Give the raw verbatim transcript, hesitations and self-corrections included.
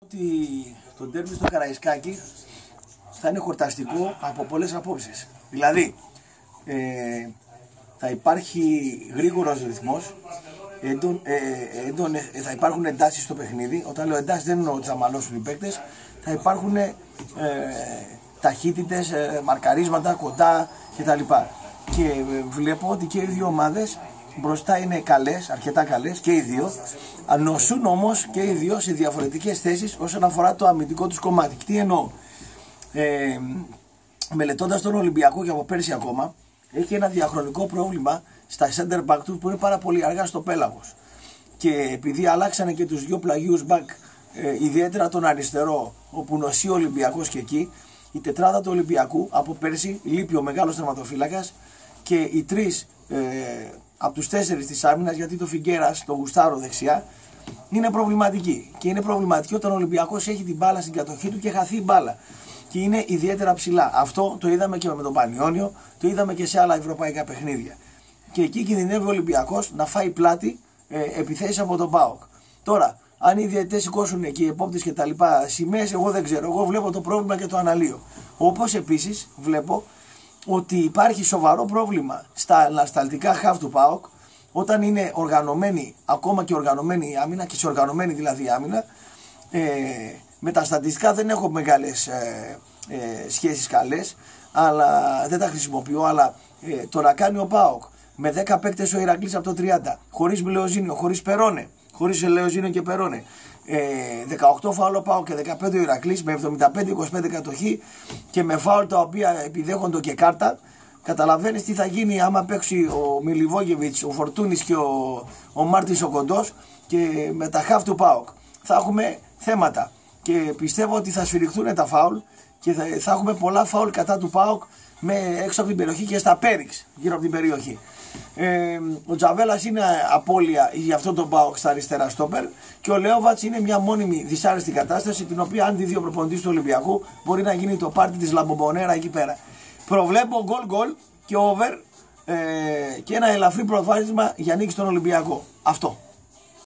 Ότι το ντέρμπι στο Καραϊσκάκι θα είναι χορταστικό από πολλές απόψεις. Δηλαδή, ε, θα υπάρχει γρήγορος ρυθμός, έντον, ε, έντον, ε, θα υπάρχουν εντάσεις στο παιχνίδι. Όταν λέω εντάσεις δεν εννοώ ότι θα μαλώσουν οι παίκτες, θα υπάρχουν ε, ταχύτητες, ε, μαρκαρίσματα κοντά κτλ. Και ε, βλέπω ότι και οι δύο ομάδες μπροστά είναι καλές, αρκετά καλές και οι δύο, ανοσούν όμως και οι δύο σε διαφορετικές θέσεις όσον αφορά το αμυντικό τους κομμάτι. Τι εννοώ, ε, μελετώντας τον Ολυμπιακό και από πέρσι ακόμα, έχει ένα διαχρονικό πρόβλημα στα center back του που είναι πάρα πολύ αργά στο πέλαγος. Και επειδή αλλάξανε και τους δύο πλαγίους back, ε, ιδιαίτερα τον αριστερό, όπου νοσεί ο Ολυμπιακός και εκεί, η τετράδα του Ολυμπιακού από πέρσι λείπει ο μεγάλος τερματοφύλακας και οι τρεις ε, από τους τέσσερις της άμυνας, γιατί το Φιγκέρας, το Γουστάρο δεξιά, είναι προβληματική. Και είναι προβληματική όταν ο Ολυμπιακός έχει την μπάλα στην κατοχή του και χαθεί η μπάλα. Και είναι ιδιαίτερα ψηλά. Αυτό το είδαμε και με τον Πανιόνιο, το είδαμε και σε άλλα ευρωπαϊκά παιχνίδια. Και εκεί κινδυνεύει ο Ολυμπιακός να φάει πλάτη ε, επιθέσεις από τον ΠΑΟΚ. Τώρα, αν οι διαιτητές σηκώσουν και οι επόπτες και τα λοιπά σημαίες, εγώ δεν ξέρω. Εγώ βλέπω το πρόβλημα και το αναλύω. Όπως επίσης βλέπω ότι υπάρχει σοβαρό πρόβλημα στα ανασταλτικά χαφ του ΠΑΟΚ όταν είναι οργανωμένη, ακόμα και οργανωμένη η άμυνα, και σε οργανωμένη δηλαδή η άμυνα. Ε, με τα στατιστικά δεν έχω μεγάλες ε, ε, σχέσεις καλές, αλλά δεν τα χρησιμοποιώ, αλλά ε, το να κάνει ο ΠΑΟΚ με δέκα παίκτες ο Ηρακλής από το τριάντα, χωρίς Λεοζίνιο, χωρίς Περόνε, χωρίς Λεοζίνιο και Περόνε, ε, δεκαοκτώ φάουλ ο ΠΑΟΚ και δεκαπέντε ο Ηρακλής, με εβδομήντα πέντε είκοσι πέντε κατοχή και με φάουλ τα οποία επιδέχονται και κάρτα. Καταλαβαίνεις τι θα γίνει άμα παίξει ο Μιλιβόγεβιτς, ο Φορτούνης και ο, ο Μάρτης ο Κοντός και με τα χαφ του ΠΑΟΚ. Θα έχουμε θέματα και πιστεύω ότι θα σφυριχτούν τα φάουλ και θα, θα έχουμε πολλά φάουλ κατά του ΠΑΟΚ με, έξω από την περιοχή και στα πέριξ γύρω από την περιοχή. Ε, ο Τζαβέλας είναι απώλεια για αυτό τον ΠΑΟΚ στα αριστερά στόπερ και ο Λέοβατς είναι μια μόνιμη δυσάρεστη κατάσταση, την οποία αν δει δύο προπονητής του Ολυμπιακού μπορεί να γίνει το πάρτι της Λαμπομπονέρα εκεί πέρα. Προβλέπω γκολ γκολ και over ε, και ένα ελαφρύ προβάδισμα για νίκη στον Ολυμπιακό. Αυτό.